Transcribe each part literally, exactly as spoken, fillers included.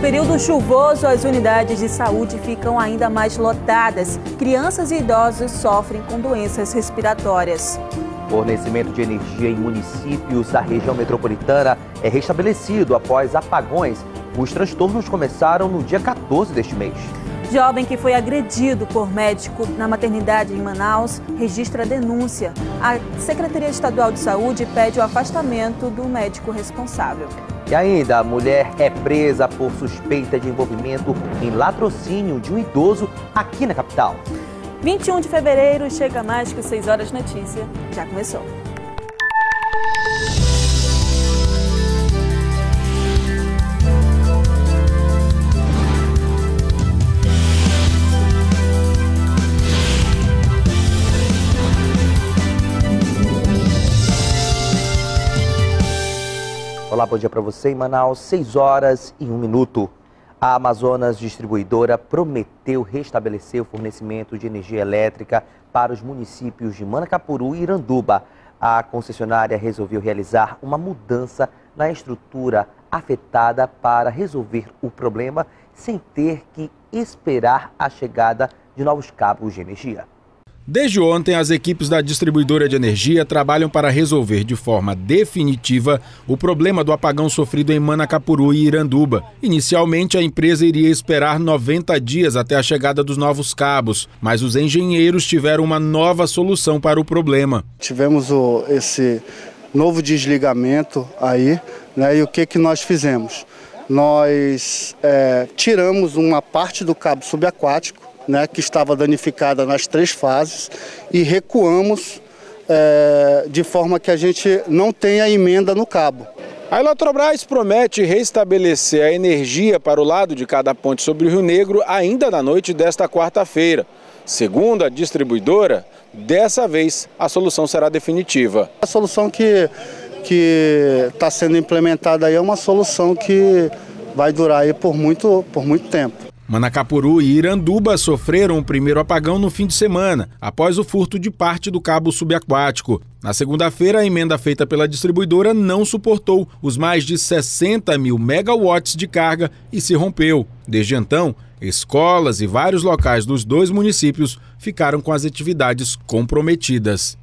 período chuvoso, as unidades de saúde ficam ainda mais lotadas. Crianças e idosos sofrem com doenças respiratórias. Fornecimento de energia em municípios da região metropolitana é restabelecido após apagões. Os transtornos começaram no dia quatorze deste mês. Jovem que foi agredido por médico na maternidade em Manaus registra denúncia. A Secretaria Estadual de Saúde pede o afastamento do médico responsável. E ainda, a mulher é presa por suspeita de envolvimento em latrocínio de um idoso aqui na capital. vinte e um de fevereiro, chega mais que seis horas notícia. Já começou. Olá, bom dia para você em Manaus, seis horas e um minuto. A Amazonas Distribuidora prometeu restabelecer o fornecimento de energia elétrica para os municípios de Manacapuru e Iranduba. A concessionária resolveu realizar uma mudança na estrutura afetada para resolver o problema sem ter que esperar a chegada de novos cabos de energia. Desde ontem, as equipes da distribuidora de energia trabalham para resolver de forma definitiva o problema do apagão sofrido em Manacapuru e Iranduba. Inicialmente, a empresa iria esperar noventa dias até a chegada dos novos cabos, mas os engenheiros tiveram uma nova solução para o problema. Tivemos o, esse novo desligamento aí, né, e o que, que nós fizemos? Nós é, tiramos uma parte do cabo subaquático, né, que estava danificada nas três fases, e recuamos é, de forma que a gente não tenha emenda no cabo. A Eletrobras promete restabelecer a energia para o lado de cada ponte sobre o Rio Negro ainda na noite desta quarta-feira. Segundo a distribuidora, dessa vez a solução será definitiva. A solução que que está sendo implementada aí é uma solução que vai durar aí por muito, por muito tempo. Manacapuru e Iranduba sofreram o primeiro apagão no fim de semana, após o furto de parte do cabo subaquático. Na segunda-feira, a emenda feita pela distribuidora não suportou os mais de sessenta mil megawatts de carga e se rompeu. Desde então, escolas e vários locais dos dois municípios ficaram com as atividades comprometidas.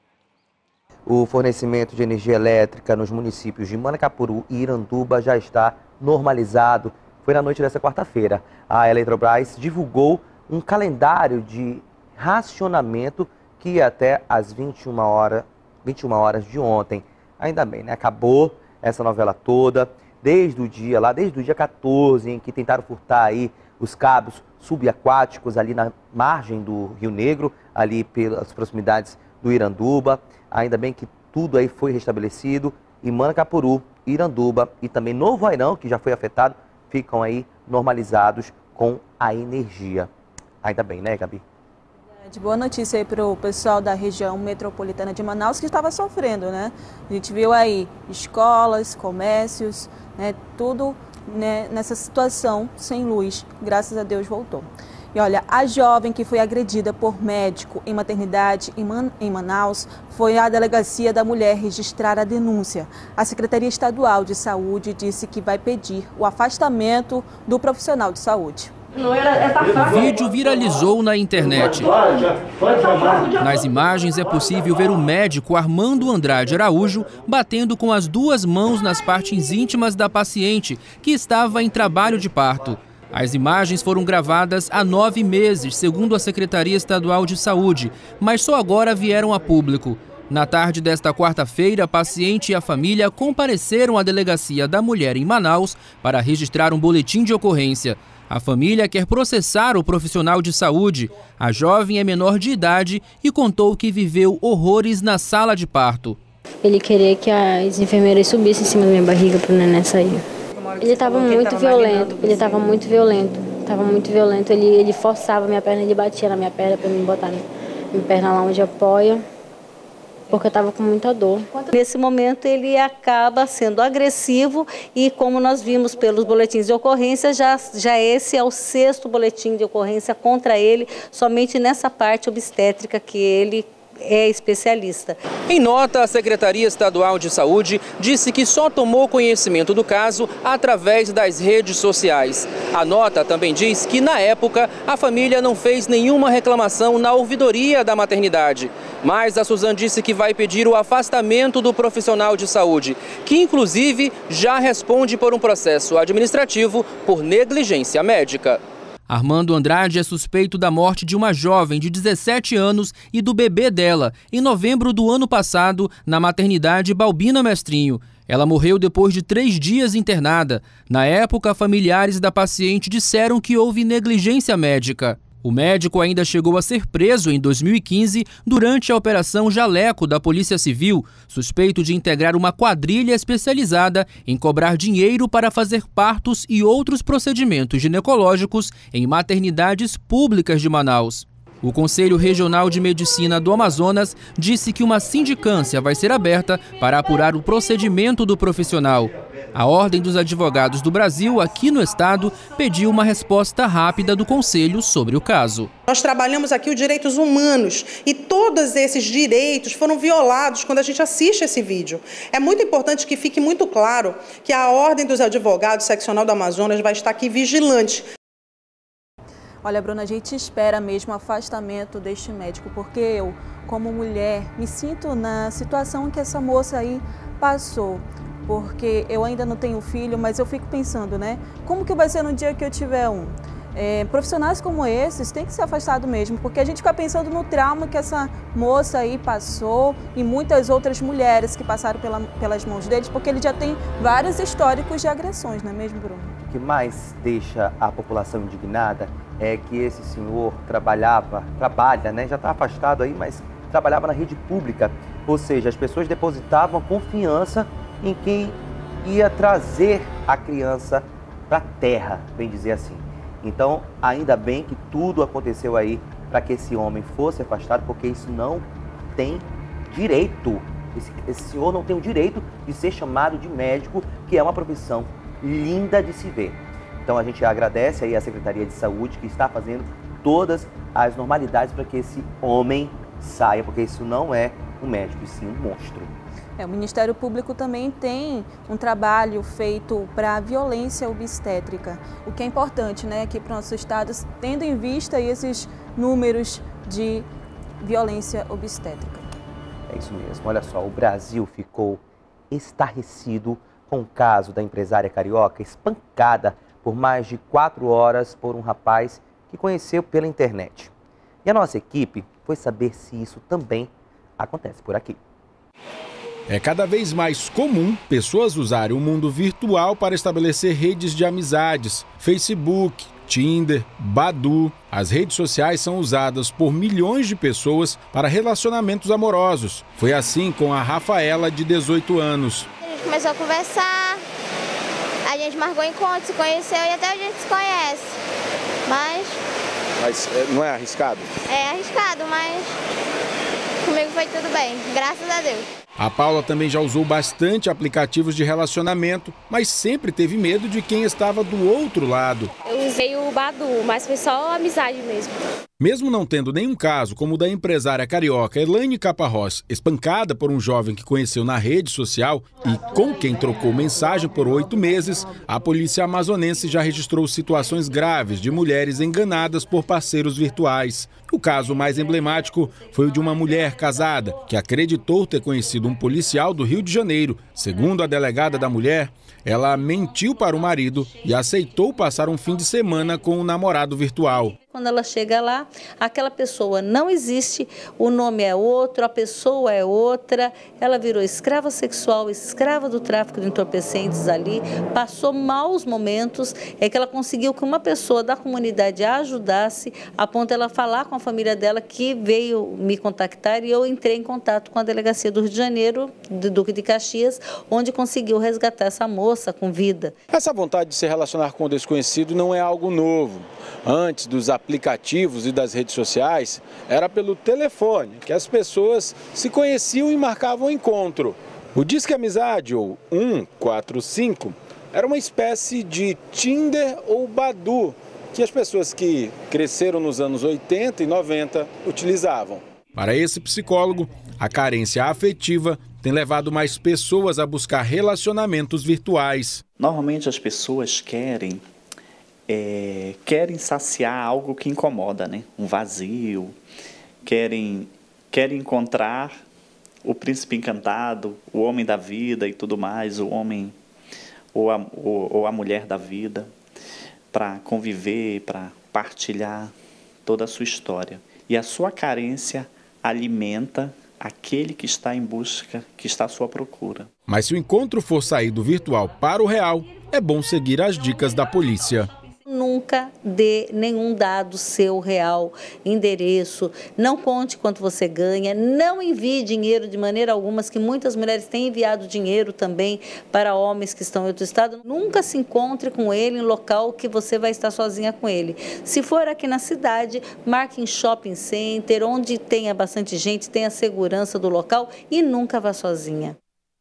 O fornecimento de energia elétrica nos municípios de Manacapuru e Iranduba já está normalizado. Foi na noite dessa quarta-feira. A Eletrobras divulgou um calendário de racionamento que ia até às vinte e uma horas, vinte e uma horas de ontem. Ainda bem, né? Acabou essa novela toda, desde o dia lá, desde o dia quatorze, em que tentaram furtar aí os cabos subaquáticos ali na margem do Rio Negro, ali pelas proximidades do Iranduba. Ainda bem que tudo aí foi restabelecido. E Manacapuru, Iranduba e também Novo Airão, que já foi afetado, ficam aí normalizados com a energia. Ainda bem, né, Gabi? De boa notícia aí para o pessoal da região metropolitana de Manaus, que estava sofrendo, né? A gente viu aí escolas, comércios, né, tudo, né, nessa situação sem luz. Graças a Deus voltou. E olha, a jovem que foi agredida por médico em maternidade em, Man em Manaus foi à delegacia da mulher registrar a denúncia. A Secretaria Estadual de Saúde disse que vai pedir o afastamento do profissional de saúde. O vídeo viralizou na internet. Nas imagens é possível ver o médico Armando Andrade Araújo batendo com as duas mãos nas partes íntimas da paciente, que estava em trabalho de parto. As imagens foram gravadas há nove meses, segundo a Secretaria Estadual de Saúde, mas só agora vieram a público. Na tarde desta quarta-feira, a paciente e a família compareceram à delegacia da mulher em Manaus para registrar um boletim de ocorrência. A família quer processar o profissional de saúde. A jovem é menor de idade e contou que viveu horrores na sala de parto. Ele queria que as enfermeiras subissem em cima da minha barriga para o neném sair. Ele estava muito violento, ele estava muito violento, estava muito violento. Ele, ele forçava minha perna, ele batia na minha perna para me botar minha perna lá onde apoia, porque eu estava com muita dor. Nesse momento ele acaba sendo agressivo e, como nós vimos pelos boletins de ocorrência, já, já esse é o sexto boletim de ocorrência contra ele, somente nessa parte obstétrica que ele é especialista. Em nota, a Secretaria Estadual de Saúde disse que só tomou conhecimento do caso através das redes sociais. A nota também diz que, na época, a família não fez nenhuma reclamação na ouvidoria da maternidade. Mas a Suzane disse que vai pedir o afastamento do profissional de saúde, que inclusive já responde por um processo administrativo por negligência médica. Armando Andrade é suspeito da morte de uma jovem de dezessete anos e do bebê dela, em novembro do ano passado, na maternidade Balbina Mestrinho. Ela morreu depois de três dias internada. Na época, familiares da paciente disseram que houve negligência médica. O médico ainda chegou a ser preso em dois mil e quinze durante a Operação Jaleco da Polícia Civil, suspeito de integrar uma quadrilha especializada em cobrar dinheiro para fazer partos e outros procedimentos ginecológicos em maternidades públicas de Manaus. O Conselho Regional de Medicina do Amazonas disse que uma sindicância vai ser aberta para apurar o procedimento do profissional. A Ordem dos Advogados do Brasil, aqui no estado, pediu uma resposta rápida do Conselho sobre o caso. Nós trabalhamos aqui os direitos humanos e todos esses direitos foram violados quando a gente assiste esse vídeo. É muito importante que fique muito claro que a Ordem dos Advogados Seccional do Amazonas vai estar aqui vigilante. Olha, Bruna, a gente espera mesmo o afastamento deste médico, porque eu, como mulher, me sinto na situação que essa moça aí passou. Porque eu ainda não tenho filho, mas eu fico pensando, né? Como que vai ser no dia que eu tiver um? É, profissionais como esses têm que ser afastados mesmo, porque a gente fica pensando no trauma que essa moça aí passou e muitas outras mulheres que passaram pela, pelas mãos deles, porque ele já tem vários históricos de agressões, não é mesmo, Bruno? O que mais deixa a população indignada é que esse senhor trabalhava, trabalha, né? Já está afastado aí, mas trabalhava na rede pública, ou seja, as pessoas depositavam confiança em quem ia trazer a criança para a terra, bem dizer assim. Então, ainda bem que tudo aconteceu aí para que esse homem fosse afastado, porque isso não tem direito. Esse, esse senhor não tem o direito de ser chamado de médico, que é uma profissão linda de se ver. Então, a gente agradece aí a Secretaria de Saúde, que está fazendo todas as normalidades para que esse homem saia, porque isso não é um médico, e sim um monstro. É, o Ministério Público também tem um trabalho feito para a violência obstétrica, o que é importante, né, aqui para o nosso estado, tendo em vista esses números de violência obstétrica. É isso mesmo, olha só, o Brasil ficou estarrecido com o caso da empresária carioca espancada por mais de quatro horas por um rapaz que conheceu pela internet. E a nossa equipe foi saber se isso também acontece por aqui. É cada vez mais comum pessoas usarem o mundo virtual para estabelecer redes de amizades. Facebook, Tinder, Badoo. As redes sociais são usadas por milhões de pessoas para relacionamentos amorosos. Foi assim com a Rafaela, de dezoito anos. A gente começou a conversar, a gente marcou encontro, se conheceu e até a gente se conhece. Mas... Mas não é arriscado? É arriscado, mas comigo foi tudo bem, graças a Deus. A Paula também já usou bastante aplicativos de relacionamento, mas sempre teve medo de quem estava do outro lado. Eu usei o Badoo, mas foi só amizade mesmo. Mesmo não tendo nenhum caso como o da empresária carioca Elaine Caparrós, espancada por um jovem que conheceu na rede social e com quem trocou mensagem por oito meses, a polícia amazonense já registrou situações graves de mulheres enganadas por parceiros virtuais. O caso mais emblemático foi o de uma mulher casada que acreditou ter conhecido um policial do Rio de Janeiro. Segundo a delegada da mulher, ela mentiu para o marido e aceitou passar um fim de semana com o namorado virtual. Quando ela chega lá, aquela pessoa não existe, o nome é outro, a pessoa é outra, ela virou escrava sexual, escrava do tráfico de entorpecentes ali, passou maus momentos, é que ela conseguiu que uma pessoa da comunidade a ajudasse, a ponto de ela falar com a família dela, que veio me contactar, e eu entrei em contato com a delegacia do Rio de Janeiro, do Duque de Caxias, onde conseguiu resgatar essa moça com vida. Essa vontade de se relacionar com o desconhecido não é algo novo. Antes dos aplicativos e das redes sociais, era pelo telefone que as pessoas se conheciam e marcavam encontro. O Disque Amizade, ou um quatro cinco, era uma espécie de Tinder ou Badoo, que as pessoas que cresceram nos anos oitenta e noventa utilizavam. Para esse psicólogo, a carência afetiva tem levado mais pessoas a buscar relacionamentos virtuais. Normalmente as pessoas querem, é, querem saciar algo que incomoda, né? Um vazio, querem, querem encontrar o príncipe encantado, o homem da vida e tudo mais, o homem ou a, ou, ou a mulher da vida, para conviver, para partilhar toda a sua história. E a sua carência alimenta aquele que está em busca, que está à sua procura. Mas se o encontro for sair do virtual para o real, é bom seguir as dicas da polícia. Nunca dê nenhum dado seu real, endereço, não conte quanto você ganha, não envie dinheiro de maneira alguma, que muitas mulheres têm enviado dinheiro também para homens que estão em outro estado. Nunca se encontre com ele em local que você vai estar sozinha com ele. Se for aqui na cidade, marque em shopping center, onde tenha bastante gente, tenha segurança do local e nunca vá sozinha.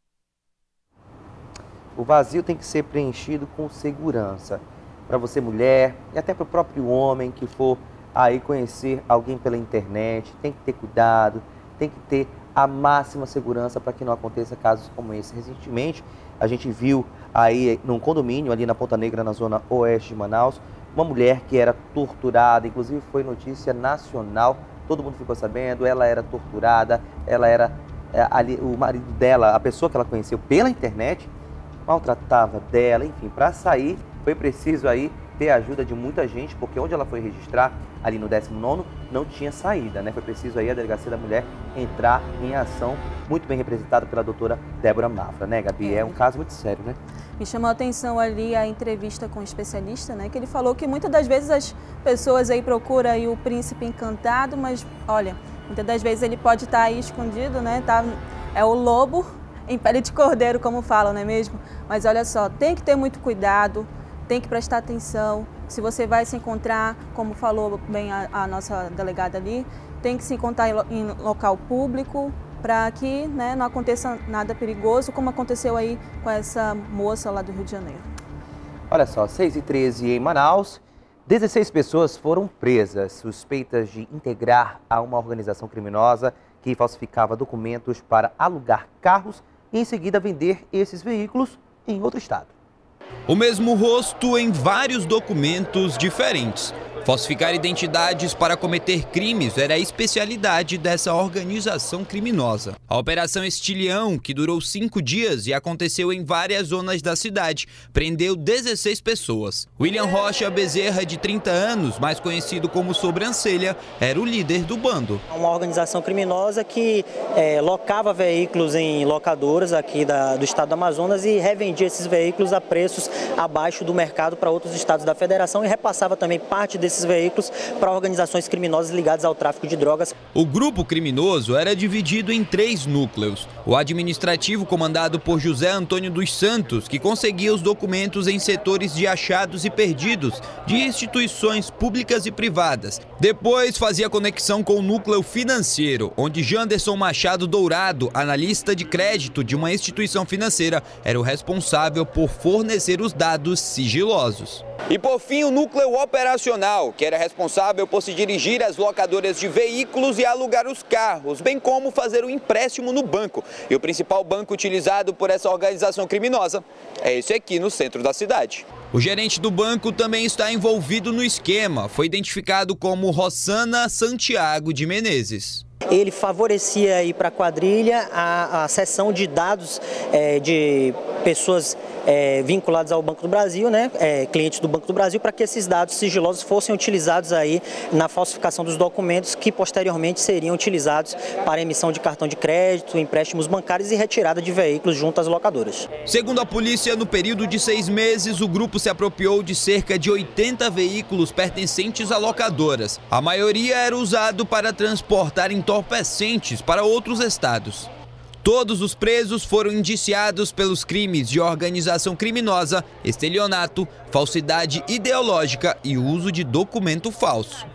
O vazio tem que ser preenchido com segurança. Para você, mulher, e até para o próprio homem que for aí conhecer alguém pela internet, tem que ter cuidado, tem que ter a máxima segurança para que não aconteça casos como esse. Recentemente, a gente viu aí num condomínio ali na Ponta Negra, na zona oeste de Manaus, uma mulher que era torturada, inclusive foi notícia nacional, todo mundo ficou sabendo, ela era torturada, ela era, é, ali, o marido dela, a pessoa que ela conheceu pela internet, maltratava dela, enfim, para sair foi preciso aí ter a ajuda de muita gente, porque onde ela foi registrar, ali no décimo nono, não tinha saída, né? Foi preciso aí a Delegacia da Mulher entrar em ação, muito bem representada pela doutora Débora Mafra, né, Gabi? É um caso muito sério, né? Me chamou a atenção ali a entrevista com o especialista, né? Que ele falou que muitas das vezes as pessoas aí procuram aí o príncipe encantado, mas olha, muitas das vezes ele pode estar aí escondido, né? Tá, é o lobo em pele de cordeiro, como falam, não é mesmo? Mas olha só, tem que ter muito cuidado, tem que prestar atenção. Se você vai se encontrar, como falou bem a, a nossa delegada ali, tem que se encontrar em, em local público para que, né, não aconteça nada perigoso, como aconteceu aí com essa moça lá do Rio de Janeiro. Olha só, seis e treze em Manaus, dezesseis pessoas foram presas, suspeitas de integrar a uma organização criminosa que falsificava documentos para alugar carros e em seguida vender esses veículos em outro estado. O mesmo rosto em vários documentos diferentes. Falsificar identidades para cometer crimes era a especialidade dessa organização criminosa. A Operação Estilhão, que durou cinco dias e aconteceu em várias zonas da cidade, prendeu dezesseis pessoas. William Rocha Bezerra, de trinta anos, mais conhecido como Sobrancelha, era o líder do bando. Uma organização criminosa que é, locava veículos em locadoras aqui da, do estado do Amazonas e revendia esses veículos a preços abaixo do mercado para outros estados da federação e repassava também parte desses veículos para organizações criminosas ligadas ao tráfico de drogas. O grupo criminoso era dividido em três núcleos. O administrativo, comandado por José Antônio dos Santos, que conseguia os documentos em setores de achados e perdidos de instituições públicas e privadas. Depois fazia conexão com o núcleo financeiro, onde Janderson Machado Dourado, analista de crédito de uma instituição financeira, era o responsável por fornecer os dados sigilosos. E por fim, o núcleo operacional, que era responsável por se dirigir às locadoras de veículos e alugar os carros, bem como fazer o empréstimo no banco. E o principal banco utilizado por essa organização criminosa é esse aqui no centro da cidade. O gerente do banco também está envolvido no esquema. Foi identificado como Rossana Santiago de Menezes. Ele favorecia aí para a quadrilha a, a cessão de dados é, de pessoas é, vinculadas ao Banco do Brasil, né, é, clientes do Banco do Brasil, para que esses dados sigilosos fossem utilizados aí na falsificação dos documentos que posteriormente seriam utilizados para emissão de cartão de crédito, empréstimos bancários e retirada de veículos junto às locadoras. Segundo a polícia, no período de seis meses, o grupo se apropriou de cerca de oitenta veículos pertencentes a locadoras. A maioria era usado para transportar entorpecentes para outros estados. Todos os presos foram indiciados pelos crimes de organização criminosa, estelionato, falsidade ideológica e uso de documento falso.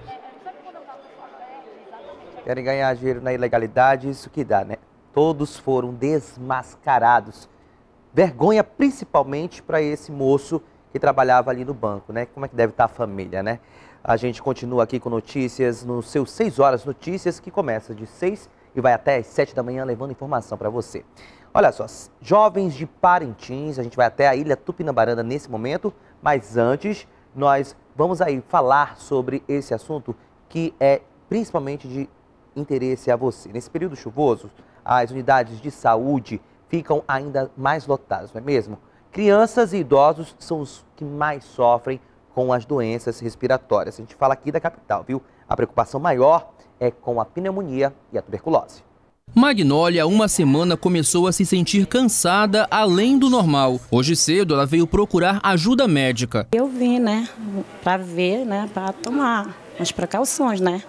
Querem ganhar dinheiro na ilegalidade, isso que dá, né? Todos foram desmascarados. Vergonha principalmente para esse moço que trabalhava ali no banco, né? Como é que deve estar a família, né? A gente continua aqui com notícias no seu seis horas Notícias, que começa de seis e vai até às sete da manhã, levando informação para você. Olha só, jovens de Parintins, a gente vai até a Ilha Tupinabarana nesse momento, mas antes nós vamos aí falar sobre esse assunto que é principalmente de interesse a você. Nesse período chuvoso, as unidades de saúde ficam ainda mais lotadas, não é mesmo? Crianças e idosos são os que mais sofrem com as doenças respiratórias. A gente fala aqui da capital, viu? A preocupação maior é com a pneumonia e a tuberculose. Magnólia, há uma semana, começou a se sentir cansada além do normal. Hoje cedo, ela veio procurar ajuda médica. Eu vim, né, para ver, né, para tomar umas precauções, né,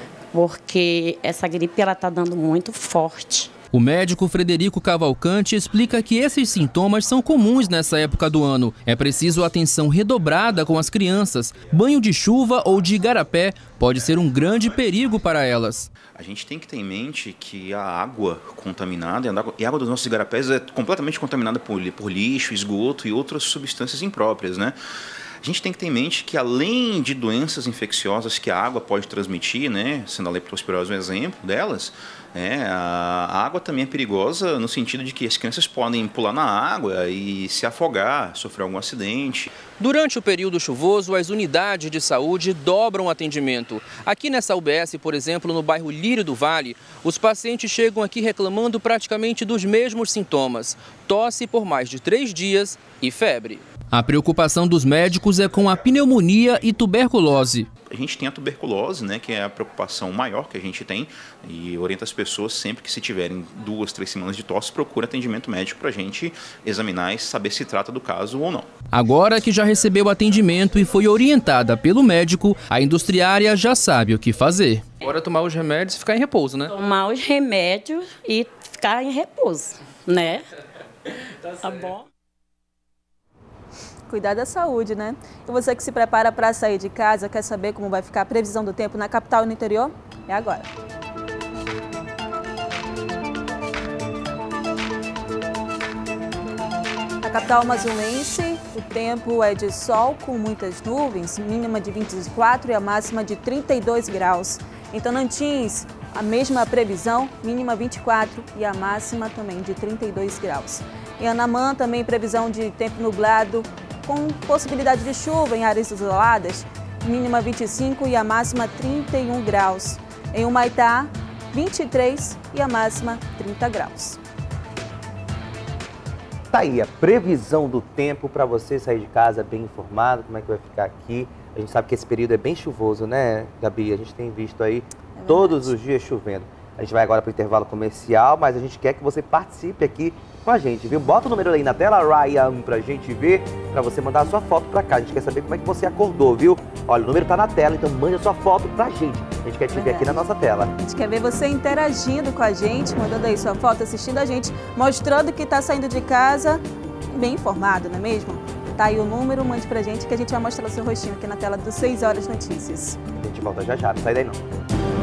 porque essa gripe, ela tá dando muito forte. O médico Frederico Cavalcante explica que esses sintomas são comuns nessa época do ano. É preciso atenção redobrada com as crianças. Banho de chuva ou de igarapé pode ser um grande perigo para elas. A gente tem que ter em mente que a água contaminada, e a água dos nossos igarapés é completamente contaminada por, por lixo, esgoto e outras substâncias impróprias, né? A gente tem que ter em mente que, além de doenças infecciosas que a água pode transmitir, né, sendo a leptospirose um exemplo delas, é, a água também é perigosa no sentido de que as crianças podem pular na água e se afogar, sofrer algum acidente. Durante o período chuvoso, as unidades de saúde dobram o atendimento. Aqui nessa U B S, por exemplo, no bairro Lírio do Vale, os pacientes chegam aqui reclamando praticamente dos mesmos sintomas: tosse por mais de três dias e febre. A preocupação dos médicos é com a pneumonia e tuberculose. A gente tem a tuberculose, né, que é a preocupação maior que a gente tem, e orienta as pessoas sempre que, se tiverem duas, três semanas de tosse, procura atendimento médico para a gente examinar e saber se trata do caso ou não. Agora que já recebeu atendimento e foi orientada pelo médico, a industriária já sabe o que fazer. Agora tomar os remédios e ficar em repouso, né? Tomar os remédios e ficar em repouso, né? Tá bom. Cuidar da saúde, né? E você que se prepara para sair de casa, quer saber como vai ficar a previsão do tempo na capital e no interior? É agora. Na capital amazonense, o tempo é de sol com muitas nuvens, mínima de vinte e quatro e a máxima de trinta e dois graus. Em Tocantins, a mesma previsão, mínima vinte e quatro e a máxima também de trinta e dois graus. Em Anamã, também previsão de tempo nublado, com possibilidade de chuva em áreas isoladas, mínima vinte e cinco e a máxima trinta e um graus. Em Humaitá, vinte e três e a máxima trinta graus. Tá aí a previsão do tempo para você sair de casa bem informado, como é que vai ficar aqui. A gente sabe que esse período é bem chuvoso, né, Gabi? A gente tem visto aí é todos os dias chovendo. A gente vai agora para o intervalo comercial, mas a gente quer que você participe aqui com a gente, viu? Bota o número aí na tela, Ryan, pra gente ver, pra você mandar a sua foto pra cá. A gente quer saber como é que você acordou, viu? Olha, o número tá na tela, então mande a sua foto pra gente. A gente quer te Verdade. ver aqui na nossa tela. A gente quer ver você interagindo com a gente, mandando aí sua foto, assistindo a gente, mostrando que tá saindo de casa bem informado, não é mesmo? Tá aí o número, mande pra gente que a gente vai mostrar o seu rostinho aqui na tela do seis horas Notícias. A gente volta já já, não sai daí não.